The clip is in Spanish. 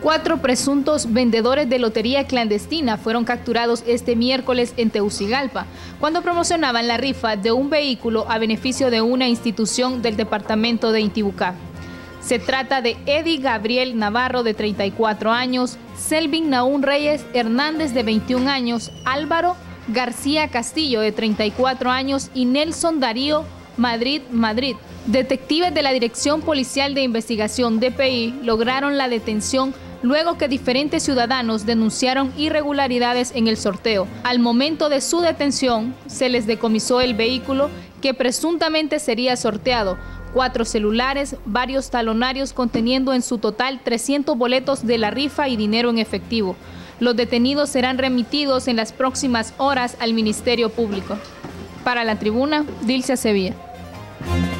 4 presuntos vendedores de lotería clandestina fueron capturados este miércoles en Tegucigalpa, cuando promocionaban la rifa de un vehículo a beneficio de una institución del departamento de Intibucá. Se trata de Eddie Gabriel Navarro, de 34 años, Selvin Naún Reyes Hernández, de 21 años, Álvaro García Castillo, de 34 años, y Nelson Darío Madrid. Detectives de la Dirección Policial de Investigación DPI lograron la detención luego que diferentes ciudadanos denunciaron irregularidades en el sorteo. Al momento de su detención, se les decomisó el vehículo que presuntamente sería sorteado, 4 celulares, varios talonarios conteniendo en su total 300 boletos de la rifa y dinero en efectivo. Los detenidos serán remitidos en las próximas horas al Ministerio Público. Para La Tribuna, Dilcia Sevilla.